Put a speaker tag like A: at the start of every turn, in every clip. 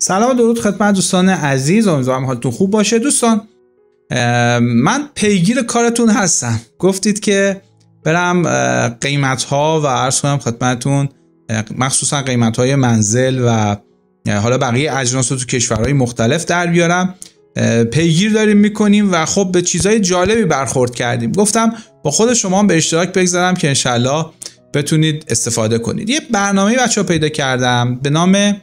A: سلام و درود خدمت دوستان عزیز، امیدوارم حالتون خوب باشه. دوستان من پیگیر کارتون هستم. گفتید که برم قیمت ها و عرض کنم خدمتتون مخصوصا قیمت های منزل و حالا بقیه اجناس رو تو کشورهای مختلف در بیارم. پیگیر داریم میکنیم و خب به چیزهای جالبی برخورد کردیم. گفتم با خود شما به اشتراک بگذارم که انشالله بتونید استفاده کنید. یه برنامه بچه‌ها پیدا کردم به نام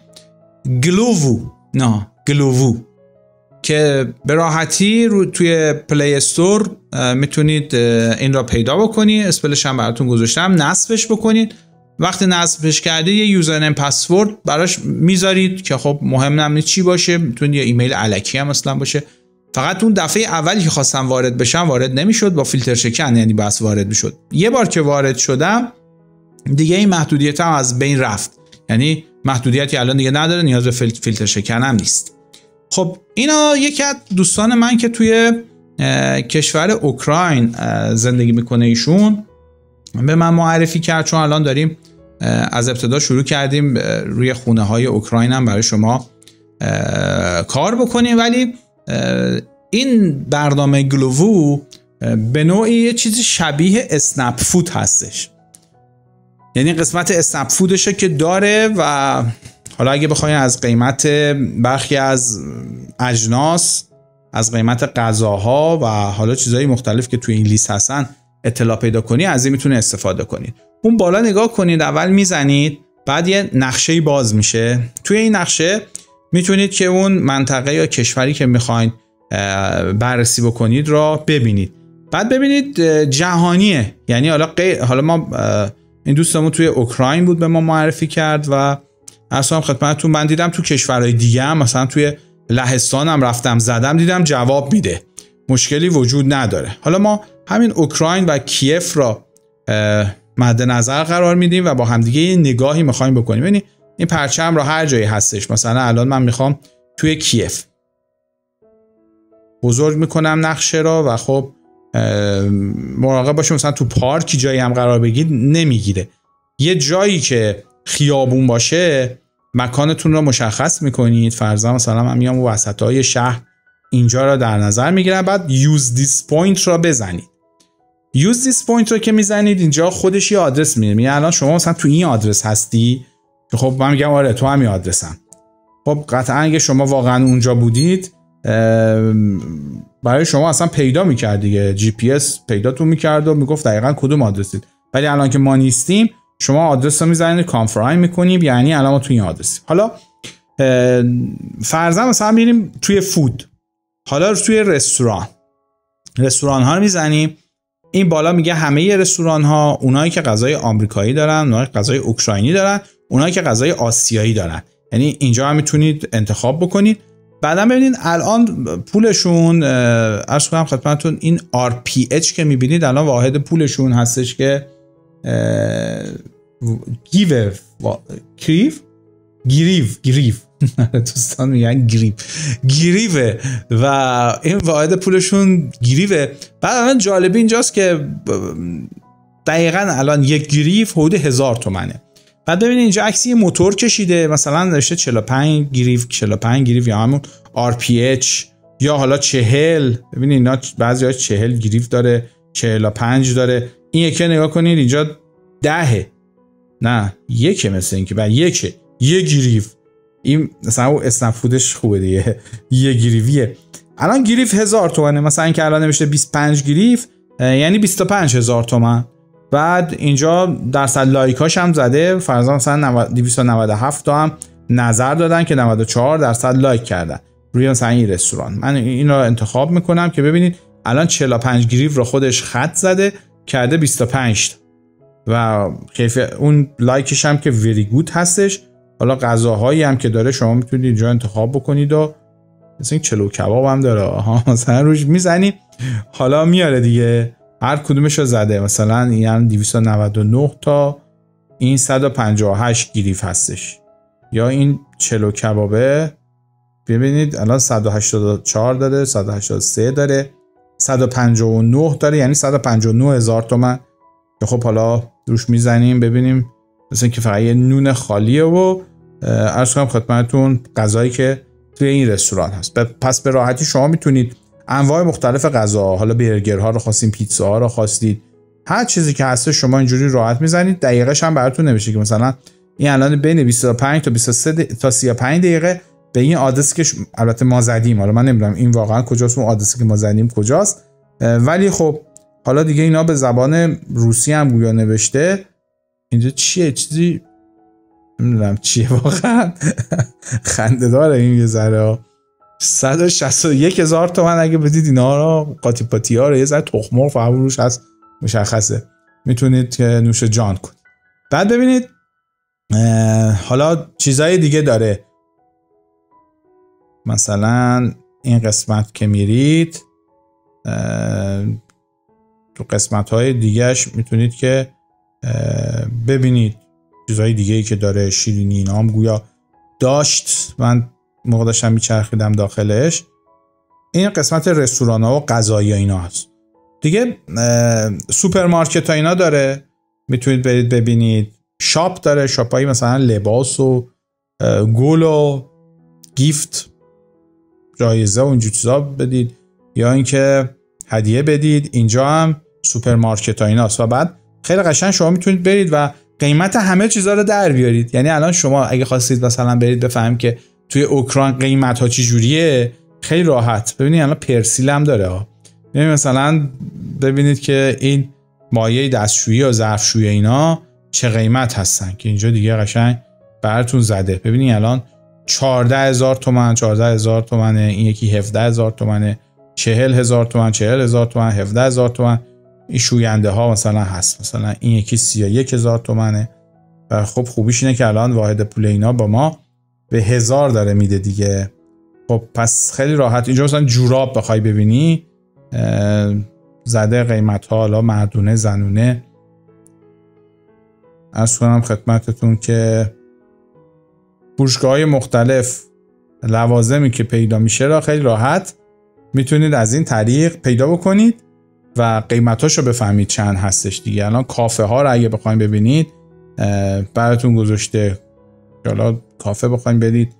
A: گلووو که به راحتی توی پلی استور میتونید این را پیدا بکنید. اسپلش هم براتون گذاشتم، نصبش بکنید. وقتی نصبش کردید یه یوزرنیم پسورد براش میذارید که خب مهم نمیشه چی باشه، میتونید یه ایمیل الکی هم مثلا باشه. فقط اون دفعه اولی که خواستم وارد بشم وارد نمیشد، با فیلتر شکن یعنی بس وارد میشد. یه بار که وارد شدم دیگه این محدودیت هم از بین رفت، یعنی محدودیتی الان دیگه نداره، نیاز به فیلتر شکن هم نیست. خب اینا یکی از دوستان من که توی کشور اوکراین زندگی میکنه ایشون به من معرفی کرد، چون الان داریم از ابتدا شروع کردیم روی خونه های اوکراین هم برای شما کار بکنیم. ولی این برنامه گلووو به نوعی یه چیزی شبیه اسنپ فود هستش، یعنی قسمت اسنپ فودشه که داره و حالا اگه بخواید از قیمت برخی از اجناس، از قیمت غذاها و حالا چیزهای مختلف که توی این لیست هستن اطلاع پیدا کنی، از این میتونه استفاده کنید. اون بالا نگاه کنید، اول میزنید، بعد یه نقشه باز میشه. توی این نقشه میتونید که اون منطقه یا کشوری که میخواین بررسی بکنید را ببینید. بعد ببینید جهانیه، یعنی حالا ما این دوستمون توی اوکراین بود به ما معرفی کرد و اصلا خدمتتون من دیدم تو کشورهای دیگه هم، مثلا توی لهستان هم رفتم زدم دیدم جواب میده، مشکلی وجود نداره. حالا ما همین اوکراین و کیف را مد نظر قرار میدیم و با همدیگه یه نگاهی میخوایم بکنیم. یعنی این پرچم را هر جایی هستش، مثلا الان من میخوام توی کیف بزرگ میکنم نقشه را و خب مراقب باشیم مثلا تو پارکی جایی هم قرار بگیرید نمیگیره. یه جایی که خیابون باشه مکانتون رو مشخص میکنید، فرضاً مثلا من میام وسطای شهر اینجا رو در نظر میگیرم. بعد use this point را بزنید. use this point رو که میزنید اینجا خودش یه آدرس میده، میگه الان شما مثلا تو این آدرس هستی، خب من میگم آره تو همین آدرسم. خب قطعا اگه شما واقعا اونجا بودید برای شما اصلا پیدا میکرد دیگه، جی پی اس پیداتون میکرد و میگفت دقیقاً کدوم آدرسید. ولی الان که ما نیستیم شما آدرس رو میزنید کانفرایم میکنیم، یعنی الان ما توی این آدرسیم. حالا فرضاً مثلا میریم توی فود، حالا توی رستوران ها رو میزنیم. این بالا میگه همه رستوران ها، اونایی که غذای آمریکایی دارن، اونایی که غذای اوکراینی دارن، اونایی که غذای آسیایی دارن، یعنی اینجا هم میتونید انتخاب بکنید. بعدا ببینید الان پولشون عرض کنم خدمتتون این RPH که میبینید الان واحد پولشون هستش که گریو دوستان میگن گریوه و این واحد پولشون گریوه. بعد الان جالبی اینجاست که دقیقاً الان یک گریو حدود 1000 تومنه. بعد ببینید اینجا عکسی موتور کشیده، مثلا نوشته 45 گریو یا همون RPH یا حالا 40. ببینید اینا بعضی‌ها 40 گریو داره، 45 داره. این یکی نگاه کنید اینجا 10 نه یکه، مثل این که بعد یه گریو. این مثلا اسنپ فودش خوبه دیگه، یه گریویه. الان گریو 1000 تومنه، مثلا این که الان نوشته 25 گریو یعنی 25000 تومن. بعد اینجا درصد لایکاش هم زده، فرضاً مثلا 297 تا هم نظر دادن که 94% لایک کردن روی مثلا این رستوران. من این رو انتخاب میکنم که ببینید الان 45 گریو رو خودش خط زده کرده 25 و کیفیت اون لایکش هم که وری گود هستش. حالا غذاهایی هم که داره شما میتونید اینجا انتخاب بکنید و مثلا این چلو کباب هم داره مثلا روش میزنی حالا میاره دیگه، هر کدومش رو زده. مثلا این هم 299 تا این 158 گریو هستش، یا این چلو کبابه ببینید الان 184 داره، 183 داره، 159 داره، یعنی 159,000 تومان. خب حالا روش میزنیم ببینیم مثلا که فقط یه نون خالیه و عرض کنم خدمتتون غذایی که توی این رستوران هست. پس به راحتی شما میتونید انواع مختلف غذا، حالا برگرها رو خواستین، پیتزاها رو خواستید، هر چیزی که هست شما اینجوری راحت میزنید. دقیقش هم براتون نمیشه که مثلا این الان بین 25 تا 23 تا 35 دقیقه به این آدرسی که البته ما زدیم، حالا من نمیدونم این واقعا کجاست، اون آدرسی که ما زدیم کجاست، ولی خب حالا دیگه اینا به زبان روسی هم گویا نوشته. اینجا چیه؟ چیزی نمیدونم چیه واقعا. خنده داره این یه ذره. 161,000 تومان اگه بدید اینا رو، قاطی پاتی ها رو، یه ذره تخم مرغ فقط روش هست مشخصه، میتونید که نوش جان کنید. بعد ببینید حالا چیزای دیگه داره، مثلا این قسمت که میرید تو قسمت های دیگهش میتونید که ببینید چیزهای دیگه‌ای که داره. شیرینی اینا هم گویا داشت، من موقع داشتم میچرخیدم داخلش. این قسمت رستوران ها و غذایی اینا هست دیگه. سوپرمارکت ها اینا داره، میتونید برید ببینید. شاپ داره، شاپ هایی مثلا لباس و گل و گیفت، جایزه و اینجور چیزا بدید یا اینکه هدیه بدید. اینجا هم سوپرمارکت ها اینا هست و بعد خیلی قشنگ شما میتونید برید و قیمت همه چیزا رو در بیارید. یعنی الان شما اگه خواستید مثلا برید بفهمید که توی اوکراین قیمت ها چی جوریه، خیلی راحت ببینید. الان پرسیل هم داره ها، یعنی مثلا ببینید که این مایع دستشویی یا ظرفشویی اینا چه قیمت هستن که اینجا دیگه قشنگ براتون زده. ببینید الان 14,000 تومان، 14,000 تومانه، این یکی 17,000 تومانه، 40,000 تومان، 40,000 تومان، 17,000 تومان. این شوینده ها مثلا هست، مثلا این یکی 31,000 تومانه. و خب خوبیش اینه که الان واحد پول اینا با ما به 1000 داره میده دیگه. خب پس خیلی راحت اینجا مثلا جوراب بخوای ببینی زده قیمت ها، حالا مردونه زنونه. عرض کنم خدمتتون که فروشگاه‌های مختلف لوازمی که پیدا میشه را خیلی راحت میتونید از این طریق پیدا بکنید و قیمتاشو بفهمید چند هستش دیگه. الان کافه ها رو اگه بخواید ببینید براتون گذاشته. حالا کافه بخواید برید،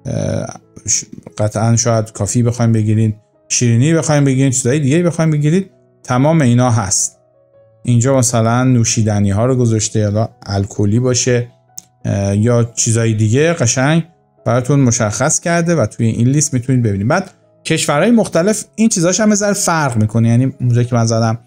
A: قطعا شاید کافی بخواید بگیرید، شیرینی بخواید بگیرید، چیزای دیگه بخواید بگیرید، تمام اینا هست. اینجا مثلا نوشیدنی ها رو گذاشته، حالا الکلی باشه یا چیزای دیگه قشنگ براتون مشخص کرده و توی این لیست میتونید ببینید. بعد کشورهای مختلف این چیزاش هم یه فرق میکنه. یعنی اونجا که من زدم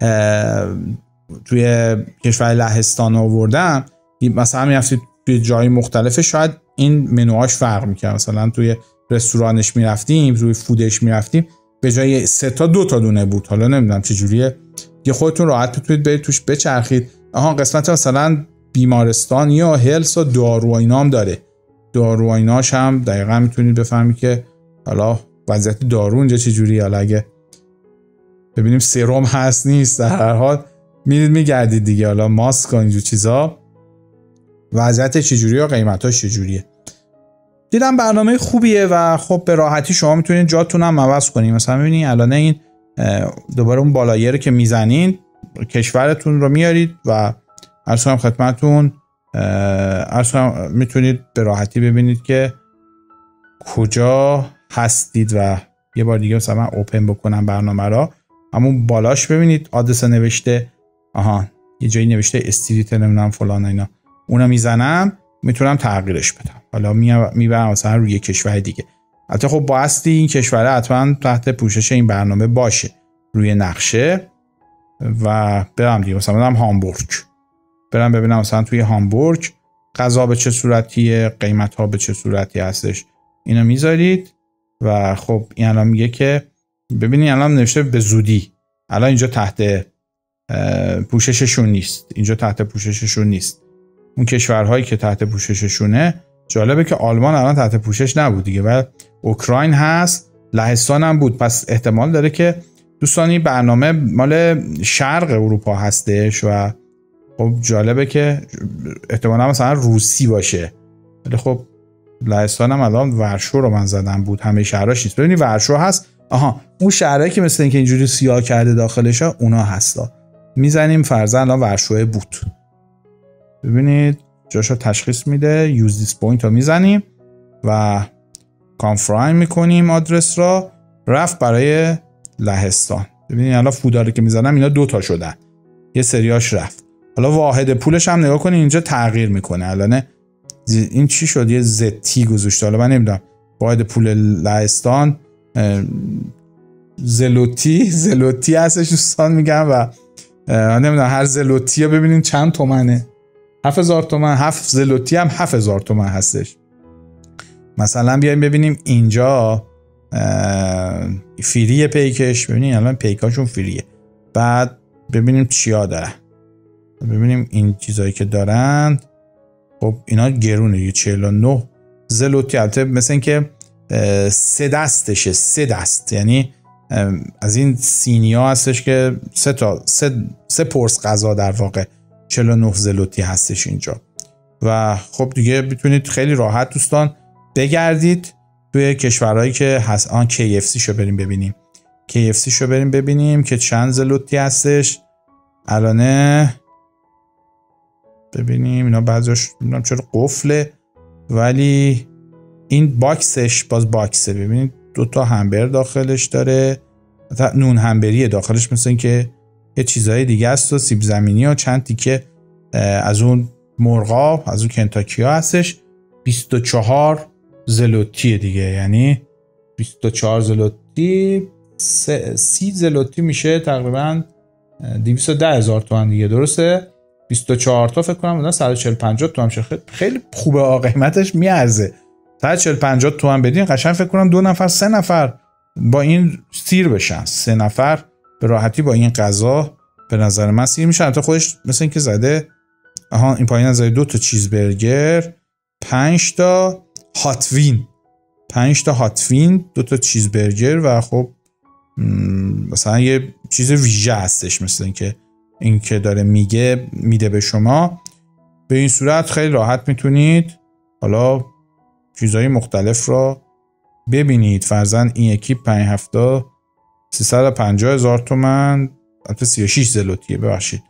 A: توی کشور لهستان آوردم، مثلا میرفتید توی جای مختلف شاید این منوهاش فرق میکنه. مثلا توی رستورانش میرفتیم، توی فودش میرفتیم، به جای 3 تا 2 تا دونه بود. حالا نمیدونم چه جوریه، یه خودتون راحت میتونید برید توش بچرخید. قسمت مثلا بیمارستان یا هلس و دارو اینا هم داره. دارو ایناش هم دقیقاً میتونید بفهمید که حالا وضعیت دارو اونجا چه جوریه. حالا اگه ببینیم سرم هست نیست، در هر حال میرید میگردید دیگه. حالا ماسک و اینجور چیزا وضعیت چه جوریه و قیمتاش چه جوریه. دیدم برنامه خوبیه و خب به راحتی شما میتونید جاتون هم عوض کنید. مثلا ببینید الان این دوباره اون بالایه رو که میزنین کشورتون رو میارید و عرض کنم خدمتتون میتونید به راحتی ببینید که کجا هستید. و یه بار دیگه مثلا من اوپن بکنم برنامه را، همون بالاش ببینید آدرس نوشته، یه جایی نوشته استریت نمیدونم فلان اینا، اونا میزنم میتونم تغییرش بدم. حالا میبرم مثلا روی کشور دیگه. البته خب بایستی این کشور حتما تحت پوشش این برنامه باشه روی نقشه و برم دیگه. مثلا برم هامبورگ، برم ببینم مثلا توی هامبورگ غذا به چه صورتیه، قیمت ها به چه صورتی هستش، اینو میذارید و خب این الان میگه که ببینید الان نوشته به زودی. الان اینجا تحت پوشششون نیست، اینجا تحت پوشششون نیست. اون کشورهایی که تحت پوشششونه، جالبه که آلمان الان تحت پوشش نبود دیگه و اوکراین هست، لهستان هم بود. پس احتمال داره که دوستانی برنامه مال شرق اروپا هستش و خب جالبه که احتمالا مثلا روسی باشه. ولی خب لهستان هم الان ورشو رو من زدم بود، همه شهراش نیست. ببینید ورشو هست، اون شهرهایی که مثل اینکه اینجوری سیاه کرده داخلش ها اونا هستا. میزنیم فرضاً الان ورشو بود، ببینید جاشو تشخیص میده. یوز دیس پوینت رو میزنیم و کانفراین میکنیم آدرس را. رفت برای لهستان. ببینید الان فوداره که میزنم اینا 2 تا شدن، یه سریاش رفت. حالا واحد پولش هم نگاه کنید اینجا تغییر میکنه. الان این چی شد؟ یه زتی گذاشته. حالا من نمیدونم واحد پول لهستان زلوتی هستش دوستان میگم و نمیدونم هر زلوتی رو ببینین چند تومنه. 7000 تومن. 7 زلوتی هم 7000 تومن هستش. مثلا بیایم ببینیم اینجا فریه پیکش. ببینین الان پیکاشون فریه. بعد ببینیم چیا دارن. ببینیم این چیزایی که دارن. خب اینا گرونه. یه 49 زلوتی. البته مثل این که 3 دستشه. 3 دست یعنی از این سینیا هستش که 3 پرس غذا در واقع 49 زلوتی هستش اینجا. و خب دیگه میتونید خیلی راحت دوستان بگردید توی کشورهایی که هست. KFC شو بریم ببینیم. KFC شو بریم ببینیم که چند زلوتی هستش الانه. ببینیم اینا بعضیش نمیدونم چرا قفله ولی این باکسش باز باکسه. ببینید 2 تا همبر داخلش داره. نون همبریه داخلش، مثل این که یه چیزهای دیگه است و سیب زمینی و چند تیکه از اون مرغا از اون کنتاکی ها هستش. 24 زلوتیه دیگه، یعنی 24 زلوتی 30 زلوتی میشه تقریبا 210,000 تومان دیگه، درسته؟ 24 تا فکر کنم بودن 140-150 تومان میشه. خیلی خوبه، قیمتش میارزه. 140-150 تومان بدین قشنگ فکر کنم 2 نفر 3 نفر با این سیر بشن. 3 نفر به راحتی با این غذا به نظر من سیر میشن. البته خودش مثل این که زده این پایین زده 2 تا چیز برگر، 5 تا هات وین، 5 تا هات وین، 2 تا چیز برگر و خب مثلا یه چیز ویژه هستش مثل این که داره میده به شما. به این صورت خیلی راحت میتونید حالا چیزهای مختلف را ببینید. فرضاً این یکی 5 هفته 350,000 تومان، البته 36 زلوتیه ببخشید.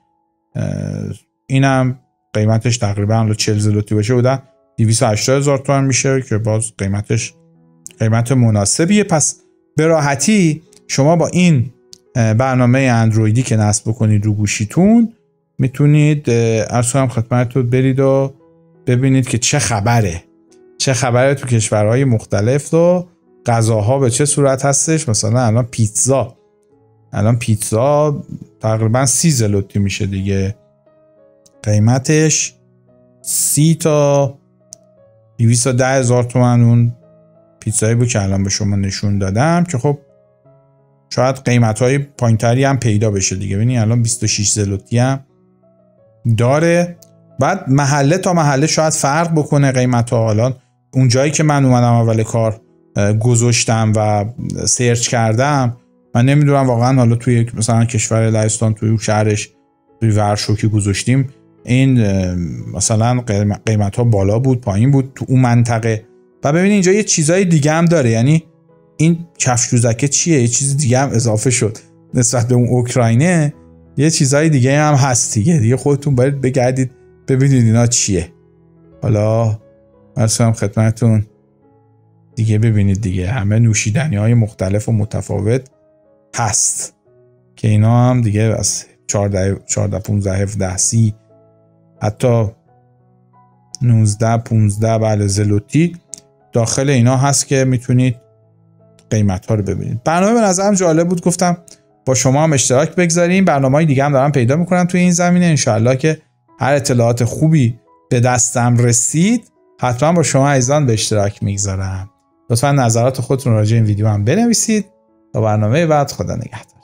A: اینم قیمتش تقریبا 40 زلوتی باشه بودن 280,000 تومان میشه که باز قیمت مناسبیه. پس به راحتی شما با این برنامه اندرویدی که نصب بکنید رو گوشیتون میتونید عرض کنم خدمتتون برید و ببینید که چه خبره تو کشورهای مختلف و غذاها به چه صورت هستش. مثلا الان پیتزا تقریبا 30 زلوتی میشه دیگه، قیمتش 30 تا 210,000 تومان. اون پیتزایی بود که الان به شما نشون دادم که خب شاید قیمت‌های پایین‌تری هم پیدا بشه دیگه. ببینید الان 26 زلوتی هم داره. بعد محله تا محله شاید فرق بکنه قیمت‌ها. حالا اون جایی که من اومدم اول کار گذاشتم و سرچ کردم، من نمیدونم واقعا حالا توی مثلا کشور لهستان توی شهرش توی ورشو که گذاشتیم این مثلا قیمت‌ها بالا بود پایین بود تو اون منطقه. و ببینید اینجا یه چیزای دیگه هم داره، یعنی این کفش دوزکه چیه؟ یه چیز دیگه هم اضافه شد نسبت به اون اوکراینه. یه چیزای دیگه هم هست دیگه خودتون باید بگردید ببینید اینا چیه. حالا مثلا خدمتتون دیگه ببینید دیگه همه نوشیدنی‌های مختلف و متفاوت هست که اینا هم دیگه از 14 15 17 30 حتی 19 15 بله زلوتی داخل اینا هست که میتونید قیمت‌ها رو ببینید. برنامه به نظرم جالب بود، گفتم با شما هم اشتراک بگذاریم. برنامه‌های دیگه هم دارم پیدا می‌کنم توی این زمینه. انشالله که هر اطلاعات خوبی به دستم رسید حتما با شما عزیزان به اشتراک میگذارم. لطفاً نظرات خودتون راجع به این ویدیو هم بنویسید. تا برنامه بعد، خدا نگهدار.